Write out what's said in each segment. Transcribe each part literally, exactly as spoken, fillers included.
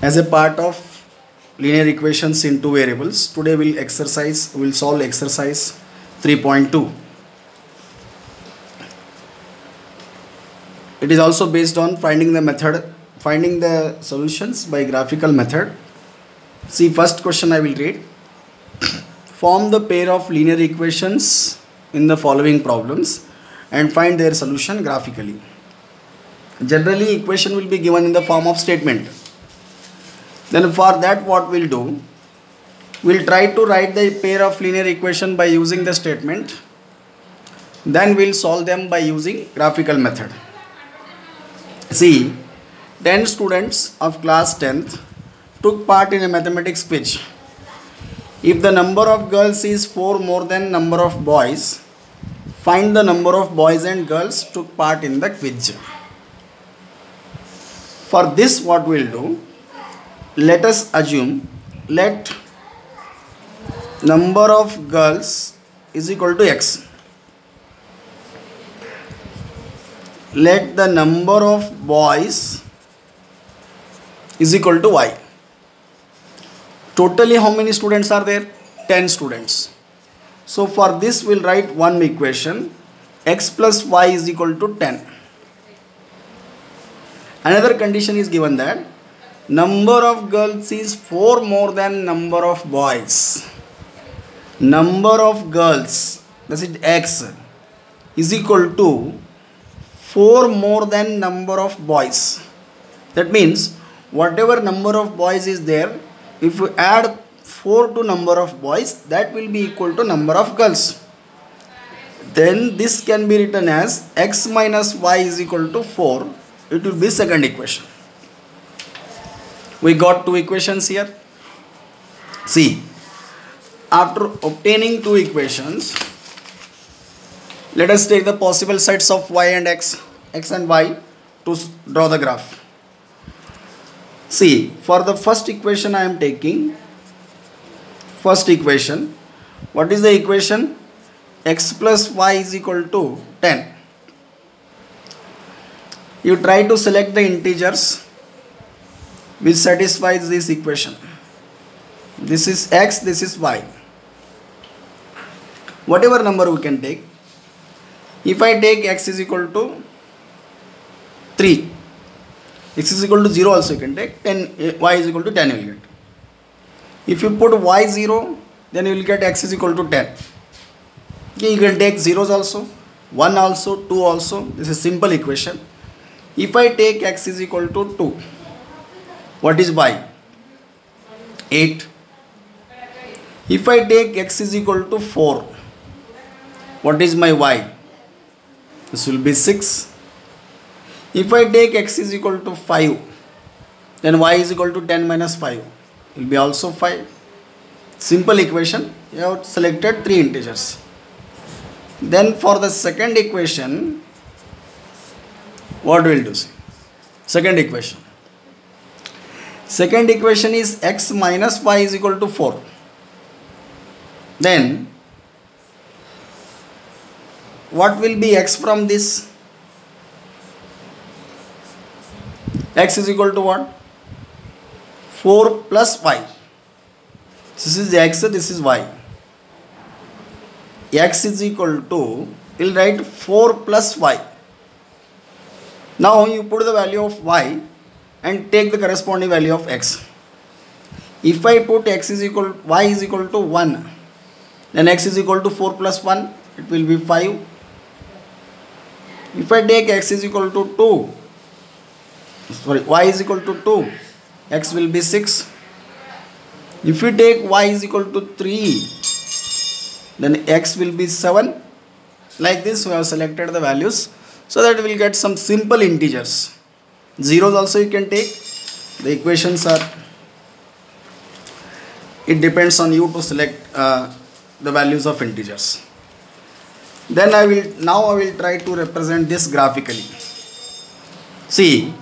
As a part of linear equations in two variables, today we'll exercise we'll solve exercise three point two. It is also based on finding the method finding the solutions by graphical method. See, first question I will read. Form the pair of linear equations in the following problems and find their solution graphically. Generally, equation will be given in the form of statement. Then for that, what we'll do, we'll try to write the pair of linear equation by using the statement. Then we'll solve them by using graphical method. See, ten students of class tenth took part in a mathematics quiz. If the number of girls is four more than number of boys, find the number of boys and girls took part in the quiz. For this, what we'll do, let us assume, let number of girls is equal to x. Let the number of boys is equal to y. Totally how many students are there? ten students. So for this we'll write one equation, x plus y is equal to ten. Another condition is given that number of girls is four more than number of boys. Number of girls, that is x, is equal to four more than number of boys. That means whatever number of boys is there, if you add four to number of boys, that will be equal to number of girls. Then this can be written as x minus y is equal to four. It will be second equation. We got two equations here. See, after obtaining two equations, let us take the possible sides of y and x, x and y to draw the graph. See, for the first equation I am taking, first equation, what is the equation? X plus y is equal to ten. You try to select the integers which satisfies this equation. This is x, this is y. Whatever number we can take. If I take x is equal to three, x is equal to zero also you can take, ten, y is equal to ten you will get. If you put y zero, then you will get x is equal to ten. Okay, you can take zeros also, one also, two also. This is simple equation. If I take x is equal to two, what is y? eight. If I take x is equal to four, what is my y? This will be six. If I take x is equal to five, then y is equal to ten minus five. It will be also five. Simple equation. You have selected three integers. Then for the second equation, what will do? Second equation. Second equation is x minus y is equal to four. Then what will be x from this? X is equal to what? four plus y. This is x, this is y. X is equal to, we will write four plus y. Now you put the value of y and take the corresponding value of x. If I put x is equal, y is equal to one, then x is equal to four plus one, it will be five. If I take x is equal to two, sorry, y is equal to two, x will be six. If we take y is equal to three, then x will be seven. Like this we have selected the values so that we will get some simple integers. Zeros also you can take. The equations are, it depends on you to select uh, the values of integers. Then I will, now I will try to represent this graphically. See,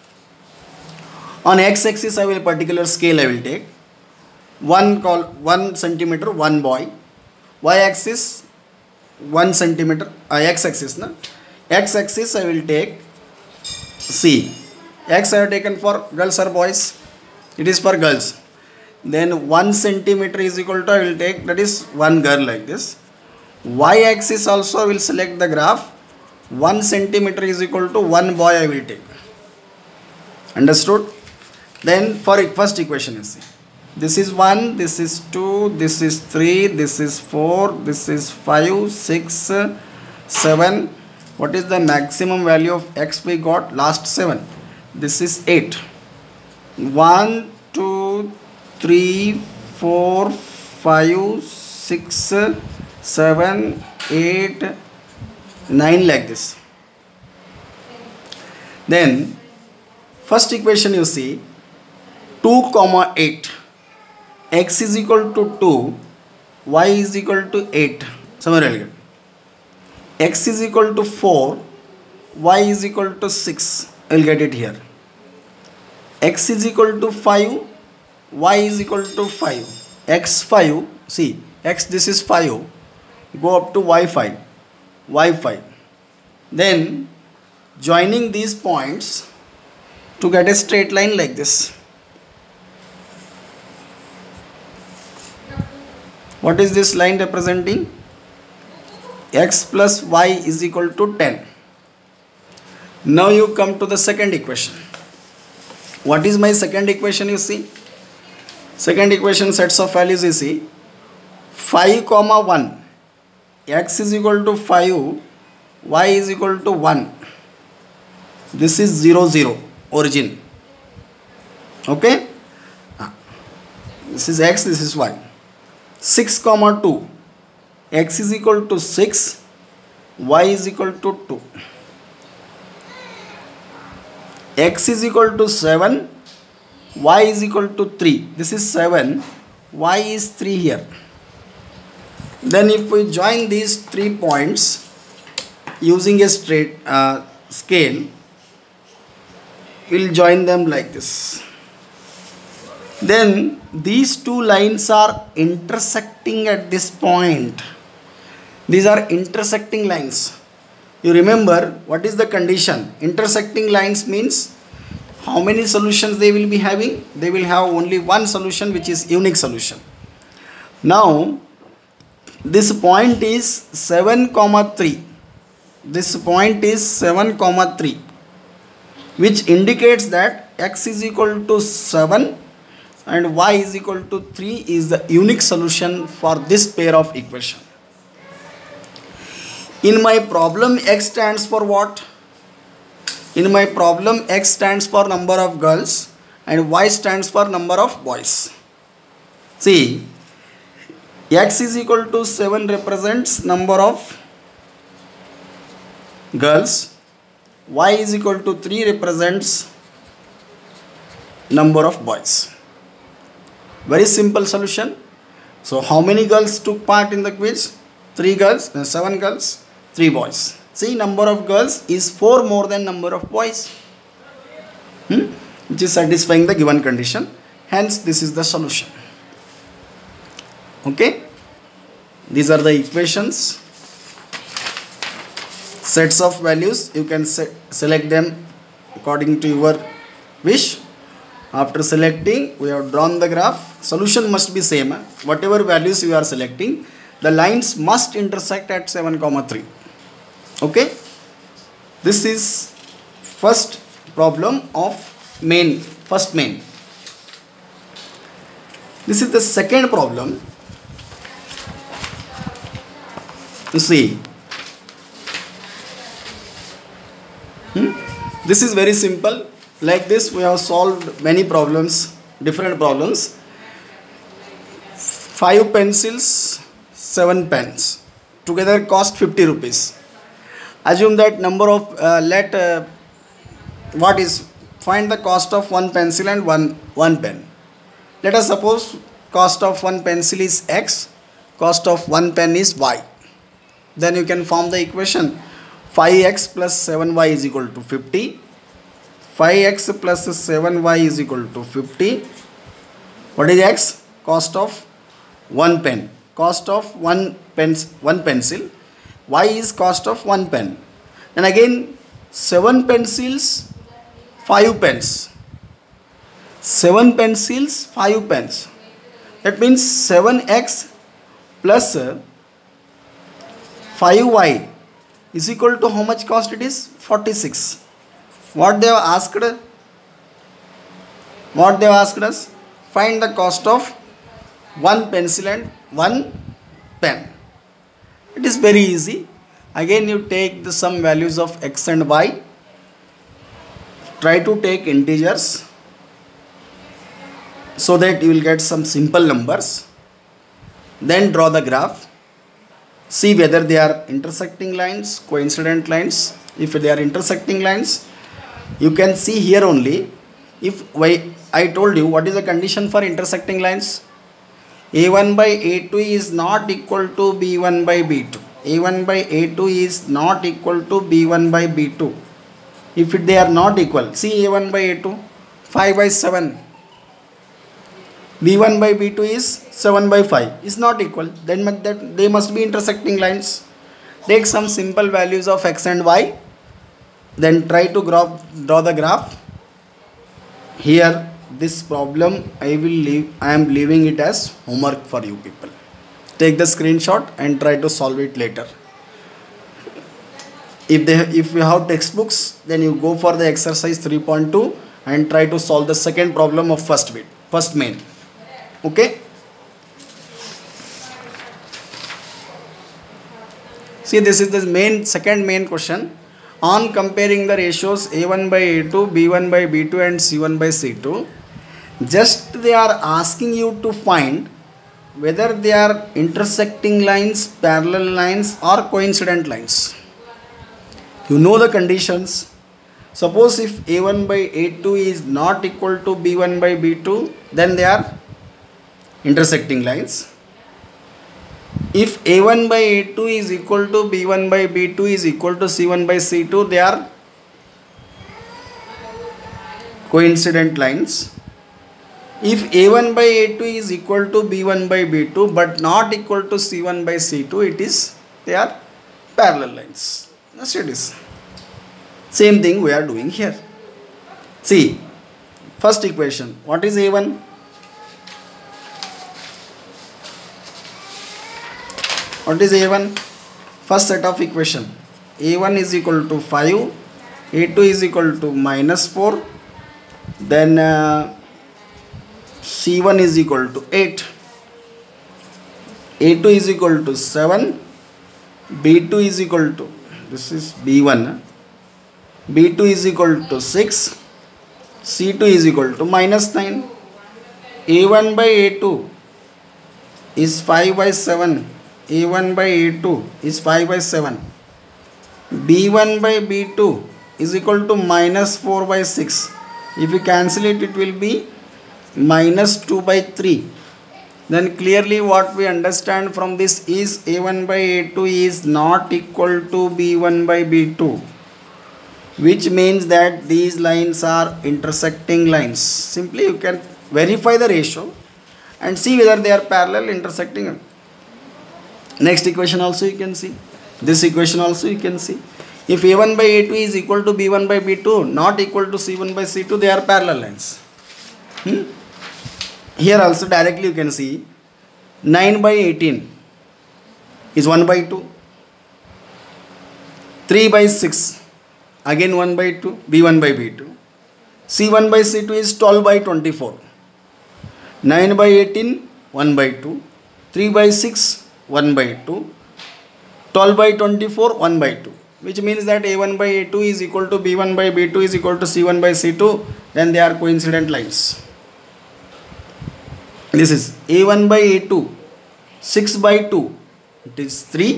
on x-axis I will particular scale I will take. One call one centimeter, one boy. Y-axis one centimeter. Uh, x-axis na. X-axis I will take C. X I have taken for girls or boys. It is for girls. Then one centimeter is equal to, I will take, that is one girl like this. Y axis also I will select the graph. one centimeter is equal to one boy I will take. Understood? Then for first equation you see. This is one, this is two, this is three, this is four, this is five, six, seven. What is the maximum value of x we got? Last seven. This is eight. one, two, three, four, five, six, seven, eight, nine, like this. Then first equation you see, two comma eight. X is equal to two, y is equal to eight. Somewhere I'll get. X is equal to four, y is equal to six. I will get it here. X is equal to five, y is equal to five. X five, see, x this is five, go up to y five, y five. Then joining these points to get a straight line like this. What is this line representing? X plus y is equal to ten. Now you come to the second equation. What is my second equation you see? Second equation, sets of values you see. five comma one. X is equal to five, y is equal to one. This is zero, zero, origin. Okay? This is x, this is y. six comma two. X is equal to six, y is equal to two. X is equal to seven, y is equal to three. This is seven, y is three here. Then if we join these three points using a straight uh, scale, we'll join them like this. Then these two lines are intersecting at this point. These are intersecting lines. You remember what is the condition? Intersecting lines means how many solutions they will be having? They will have only one solution, which is unique solution. Now this point is seven comma three. This point is seven comma three, which indicates that x is equal to seven and y is equal to three is the unique solution for this pair of equation. In my problem, x stands for what? In my problem, x stands for number of girls and y stands for number of boys. See, x is equal to seven represents number of girls, y is equal to three represents number of boys. Very simple solution. So how many girls took part in the quiz? Three girls, uh, seven girls, three boys. See, number of girls is four more than number of boys, hmm? which is satisfying the given condition. Hence, this is the solution. Okay. These are the equations. Sets of values. You can se select them according to your wish. After selecting, we have drawn the graph. Solution must be same. Whatever values you are selecting, the lines must intersect at seven comma three. Okay. This is first problem of main, first main. This is the second problem. You see. Hmm? This is very simple. Like this, we have solved many problems, different problems. Five pencils, seven pens. Together cost fifty rupees. Assume that number of, uh, let, uh, what is, find the cost of one pencil and one, one pen. Let us suppose cost of one pencil is x, cost of one pen is y. Then you can form the equation five x plus seven y is equal to fifty. five x plus seven y is equal to fifty. What is x? Cost of one pen. Cost of one pen, one pencil. Y is cost of one pen. And again seven pencils, five pens. seven pencils, five pens. That means seven x plus five y is equal to how much cost it is? forty-six. What they have asked? What they have asked us? Find the cost of one pencil and one pen. It is very easy. Again you take the some values of x and y. Try to take integers so that you will get some simple numbers. Then draw the graph. See whether they are intersecting lines, coincident lines. If they are intersecting lines, you can see here only. If I told you what is the condition for intersecting lines, a one by a two is not equal to b one by b two. a one by a two is not equal to b one by b two. If it, they are not equal, see a one by a two, five by seven. b one by b two is seven by five, is not equal. Then that they must be intersecting lines. Take some simple values of x and y. Then try to graph, draw the graph. Here this problem I will leave, I am leaving it as homework for you people. Take the screenshot and try to solve it later. If they if you have textbooks, then you go for the exercise three point two and try to solve the second problem of first bit, first main. Okay. See, this is the main second main question. On comparing the ratios a one by a two, b one by b two and c one by c two, just they are asking you to find whether they are intersecting lines, parallel lines or coincident lines. You know the conditions. Suppose if a one by a two is not equal to b one by b two, then they are intersecting lines. If a one by a two is equal to b one by b two is equal to c one by c two, they are coincident lines. If a one by a two is equal to b one by b two but not equal to c one by c two, it is, they are parallel lines. That's it is. Same thing we are doing here. See, first equation, what is a one? What is a one? First set of equation. a one is equal to five, a two is equal to minus four, then uh, c one is equal to eight, a two is equal to seven, b two is equal to, this is b one, b two is equal to six, c two is equal to minus nine. a one by a two is five by seven, a one by a two is five by seven, b one by b two is equal to minus four by six. If you cancel it, it will be minus two by three. Then clearly what we understand from this is a one by a two is not equal to b one by b two, which means that these lines are intersecting lines. Simply you can verify the ratio and see whether they are parallel, intersecting. Next equation also you can see. This equation also you can see. If a one by a two is equal to b one by b two, not equal to c one by c two, they are parallel lines. Hmm? Here also directly you can see nine by eighteen is one by two. three by six, again one by two, b one by b two. c one by c two is twelve by twenty-four. nine by eighteen, one by two. three by six, one by two. twelve by twenty-four, one by two. Which means that a one by a two is equal to b one by b two is equal to c one by c two. Then they are coincident lines. This is a one by a two, six by two, it is three.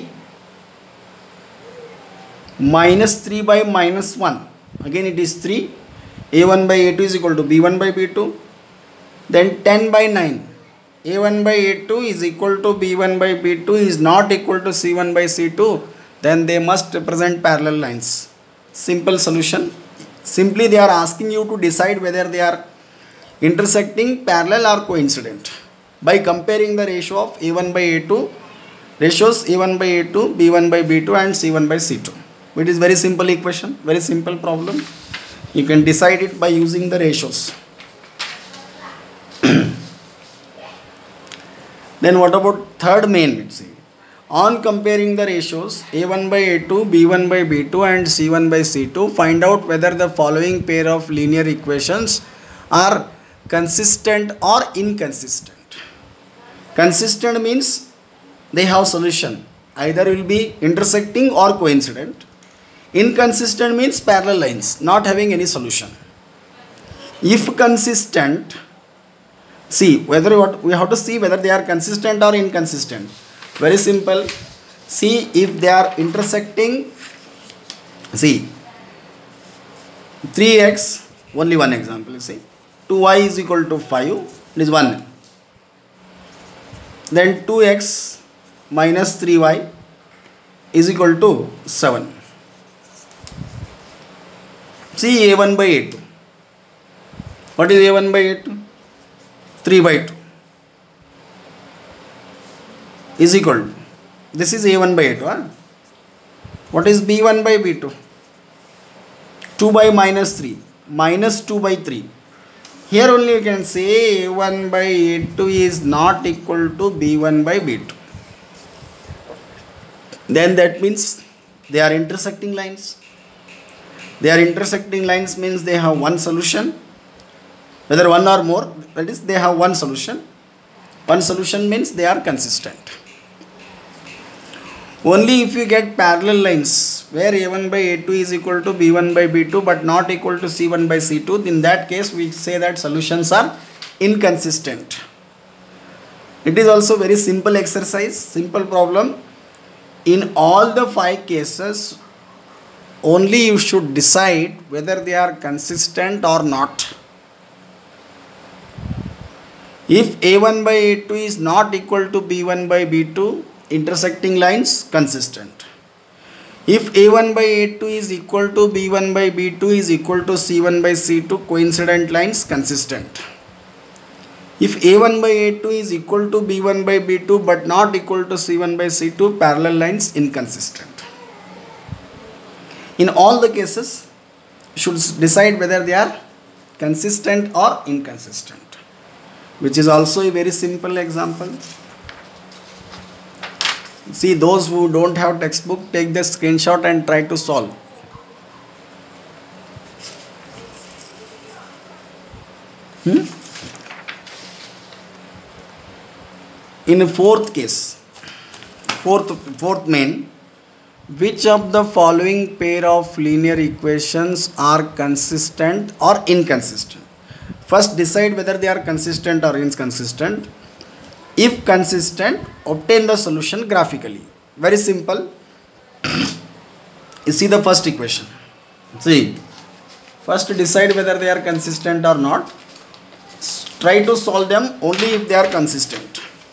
Minus three by minus one, again it is three. a one by a two is equal to b one by b two. Then ten by nine, a one by a two is equal to b one by b two is not equal to c one by c two. Then they must represent parallel lines. Simple solution. Simply they are asking you to decide whether they are intersecting, parallel or coincident by comparing the ratio of a one by a two, ratios a one by a two, b one by b two and c one by c two. It is very simple equation, very simple problem. You can decide it by using the ratios. Then what about third main? Let's see. On comparing the ratios a one by a two, b one by b two and c one by c two, find out whether the following pair of linear equations are consistent or inconsistent. Consistent means they have solution. Either will be intersecting or coincident. Inconsistent means parallel lines, not having any solution. If consistent, see whether what we have to see whether they are consistent or inconsistent. Very simple. See if they are intersecting. See three x, only one example. See two y is equal to five. It is one. Then two x minus three y is equal to seven. See a one by a two. What is a one by a two? three by two is equal to, this is a one by a two. Huh? What is b one by b two? two by minus three minus two by three. Here only you can say a one by a two is not equal to b one by b two. Then that means they are intersecting lines. They are intersecting lines means they have one solution. Whether one or more, that is they have one solution. One solution means they are consistent. Only if you get parallel lines where a one by a two is equal to b one by b two but not equal to c one by c two, in that case we say that solutions are inconsistent. It is also very simple exercise, simple problem. In all the five cases, only you should decide whether they are consistent or not. If a one by a two is not equal to b one by b two, intersecting lines, consistent. If a one by a two is equal to b one by b two is equal to c one by c two, coincident lines, consistent. If a one by a two is equal to b one by b two but not equal to c one by c two, parallel lines, inconsistent. In all the cases, you should decide whether they are consistent or inconsistent, which is also a very simple example. See, those who don't have textbook, take the screenshot and try to solve. Hmm? In the fourth case, fourth, fourth main, which of the following pair of linear equations are consistent or inconsistent? First decide whether they are consistent or inconsistent. If consistent, obtain the solution graphically. Very simple. You see the first equation. See, first decide whether they are consistent or not. Try to solve them only if they are consistent.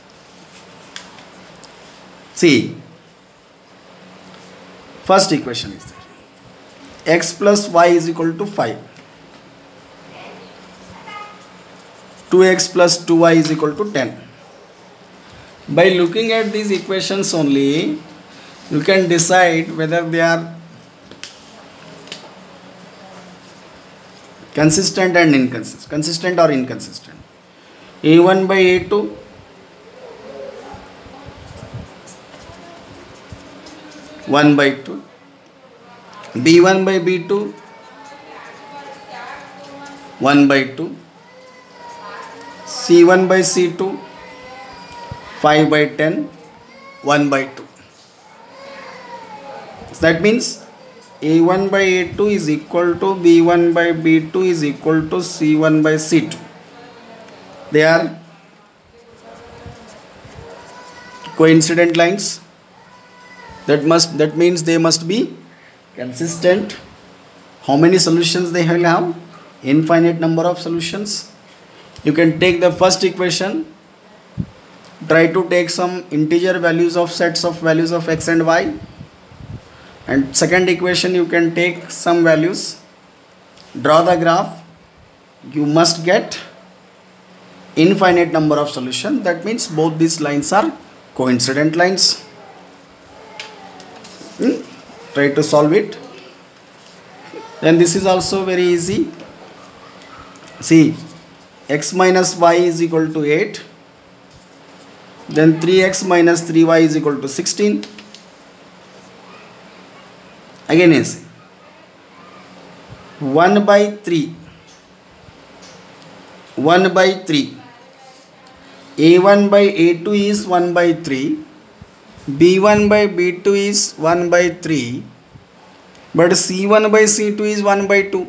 See, first equation is there. X plus y is equal to five. two x plus two y is equal to ten. By looking at these equations only, you can decide whether they are consistent and inconsistent, consistent or inconsistent. a one by a two, one by two, b one by b two, one by two, c one by c two, five by ten, one by two. So that means a one by a two is equal to b one by b two is equal to c one by c two. They are coincident lines. That must that means they must be consistent. How many solutions they will have? Infinite number of solutions. You can take the first equation, try to take some integer values of sets of values of x and y, and second equation you can take some values, draw the graph. You must get infinite number of solutions. That means both these lines are coincident lines. Hmm? Try to solve it. Then this is also very easy. See, x minus y is equal to eight. Then three x minus three y is equal to sixteen. Again is one by three. one by three. a one by a two is one by three. b one by b two is one by three. But c one by c two is one by two.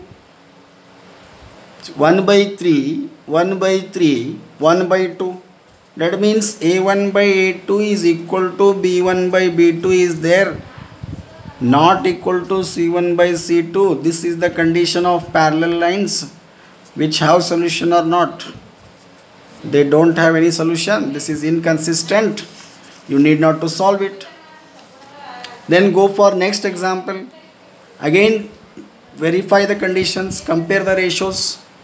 one by three, one by three, one by two. That means a one by a two is equal to b one by b two is there, not equal to c one by c two. This is the condition of parallel lines which have solution or not. They don't have any solution. This is inconsistent. You need not to solve it. Then go for next example. Again verify the conditions, compare the ratios.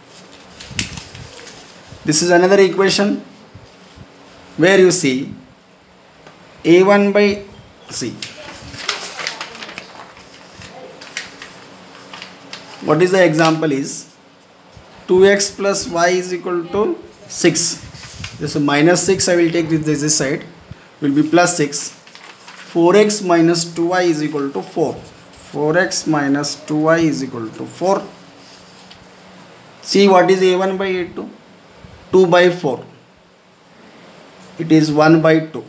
This is another equation where you see a one by c. What is the example is two x plus y is equal to six. This is minus six. I will take this, this, this side will be plus six. four x minus two y is equal to four. four x minus two y is equal to four. See what is a one by a two? two by four. It is one by two.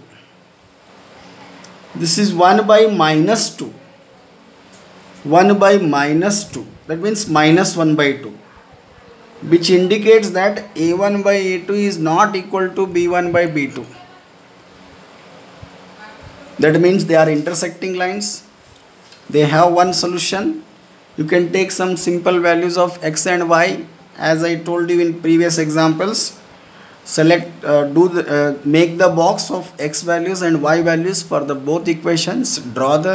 This is one by minus two. one by minus two. That means minus one by two. Which indicates that a one by a two is not equal to b one by b two. That means they are intersecting lines. They have one solution. You can take some simple values of x and y, as I told you in previous examples. Select, uh, do the, uh, make the box of x values and y values for the both equations. Draw the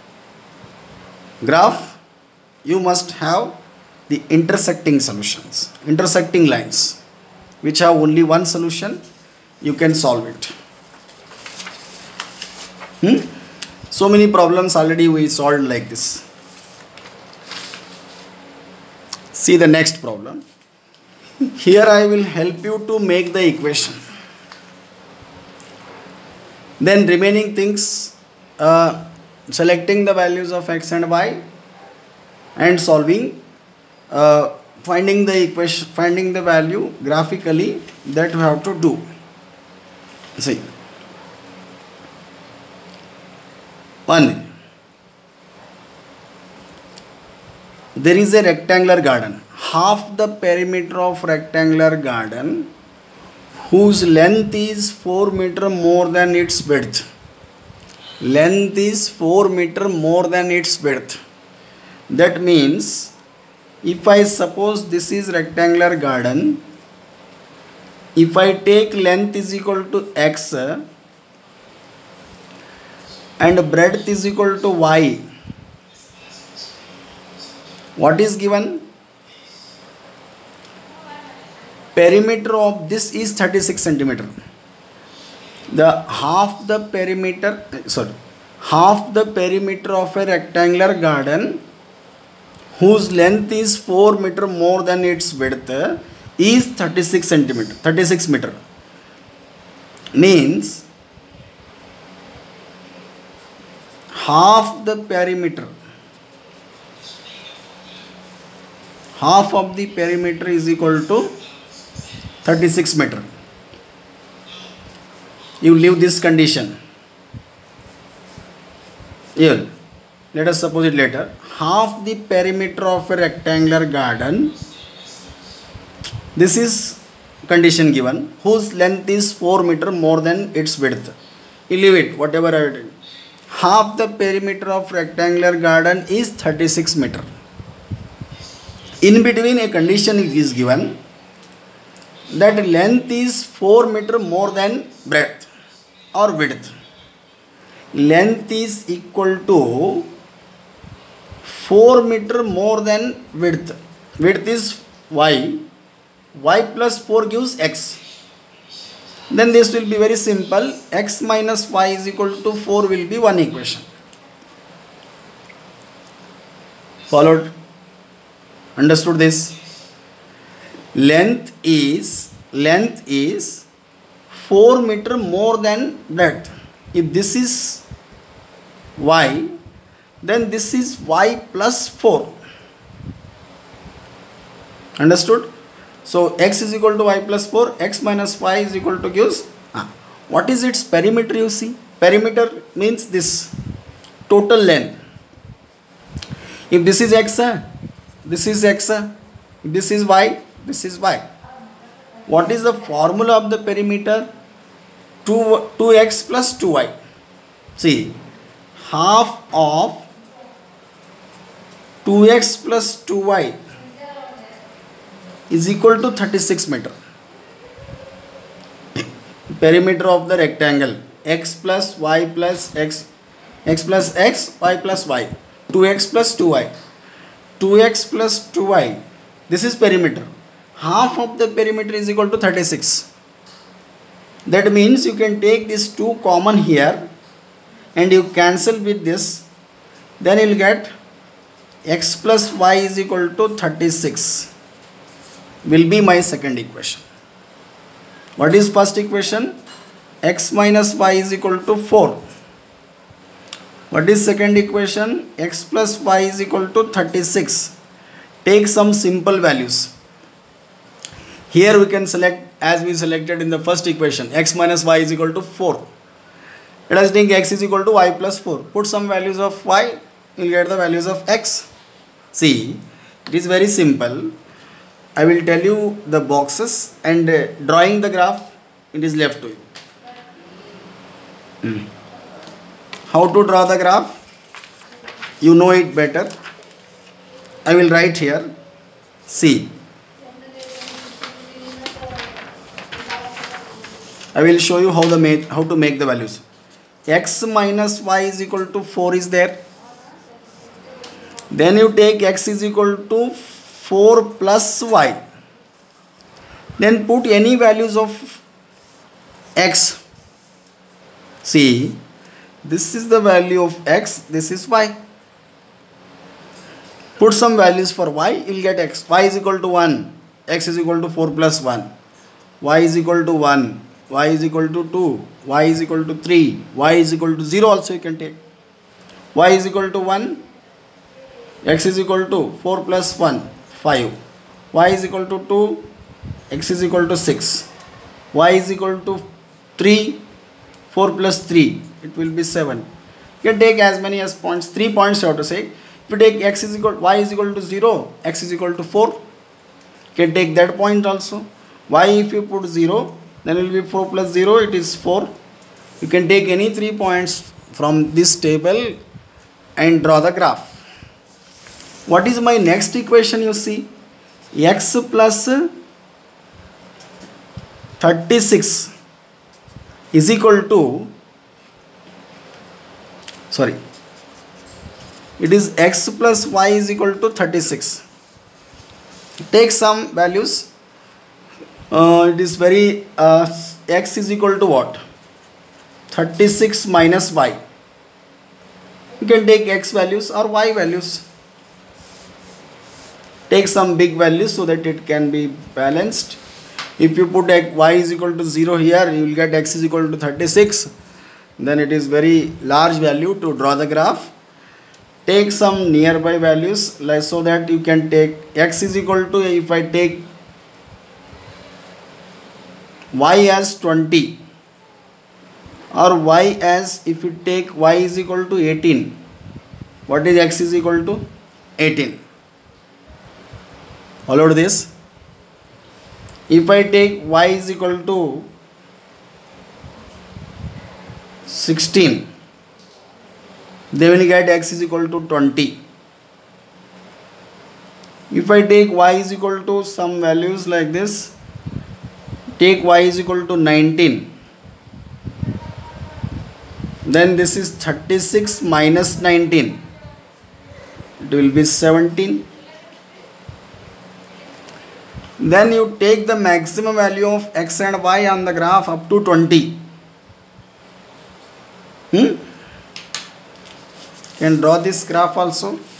graph. You must have the intersecting solutions, intersecting lines, which have only one solution. You can solve it. Hmm? So many problems already we solved like this. See the next problem. Here I will help you to make the equation. Then remaining things, uh, selecting the values of x and y and solving. Uh, finding the equation, finding the value graphically, that we have to do. See, one, there is a rectangular garden. Half the perimeter of rectangular garden, whose length is four meter more than its width. Length is four meter more than its width. That means, if I suppose this is rectangular garden, if I take length is equal to x and breadth is equal to y, what is given? Perimeter of this is thirty-six centimeter. The half the perimeter, sorry, half the perimeter of a rectangular garden, whose length is four meter more than its width, is thirty-six centimeter, thirty-six meter. Means half the perimeter, half of the perimeter is equal to thirty-six meter. You leave this condition. Here, let us suppose it later. Half the perimeter of a rectangular garden, this is condition given, whose length is four meter more than its width. You leave it, whatever I did. Half the perimeter of rectangular garden is thirty-six meter. In between a condition is given that length is four meter more than breadth or width. Length is equal to four meter more than width. Width is y. Y plus four gives x. Then this will be very simple. X minus y is equal to four will be one equation. Followed? Understood this? Length is length is four meter more than breadth. If this is y, then this is y plus four. Understood? So x is equal to y plus four, x minus y is equal to gives. Ah, what is its perimeter? You see, perimeter means this total length. If this is x, this is x, if this is y, this is y. What is the formula of the perimeter? two, two x plus two y. See, half of two x plus two y is equal to thirty-six meter. Perimeter of the rectangle, x plus y plus x, x plus x, y plus y. two x plus two y. two x plus two y. This is perimeter. Half of the perimeter is equal to thirty-six. That means you can take these two common here and you cancel with this. Then you will get x plus y is equal to thirty-six. Will be my second equation. What is first equation? X minus y is equal to four. What is second equation? X plus y is equal to thirty-six. Take some simple values. Here we can select as we selected in the first equation. X minus y is equal to four. Let us take x is equal to y plus four. Put some values of y. You will get the values of x. See, it is very simple. I will tell you the boxes and uh, drawing the graph, it is left to you. Mm. How to draw the graph? You know it better. I will write here. See. I will show you how the make, how to make the values. X minus y is equal to four is there. Then you take x is equal to four plus y. Then put any values of x. See, this is the value of x, this is y. Put some values for y, you will get x. Y is equal to one, x is equal to four plus one. Y is equal to one, y is equal to two, y is equal to three, y is equal to zero also you can take. Y is equal to one, x is equal to four plus one, five. Y is equal to two, x is equal to six. Y is equal to three, four plus three, it will be seven. You can take as many as points, three points you have to say. If you take x is equal, y is equal to zero, x is equal to four, you can take that point also. Y if you put zero, then it will be four plus zero, it is four. You can take any three points from this table and draw the graph. What is my next equation? You see, x plus thirty-six is equal to, sorry, it is x plus y is equal to thirty-six. Take some values. Uh, it is very, uh, x is equal to what? thirty-six minus y. You can take x values or y values. Take some big values so that it can be balanced. If you put y is equal to zero here, you will get x is equal to thirty-six. Then it is very large value to draw the graph. Take some nearby values like so that you can take x is equal to, if I take y as twenty or y as, if you take y is equal to eighteen, what is x is equal to? eighteen. Followed this. If I take y is equal to sixteen, then we get x is equal to twenty. If I take y is equal to some values like this, take y is equal to nineteen, then this is thirty-six minus nineteen, it will be seventeen. Then you take the maximum value of x and y on the graph up to twenty. Hmm? Can draw this graph also.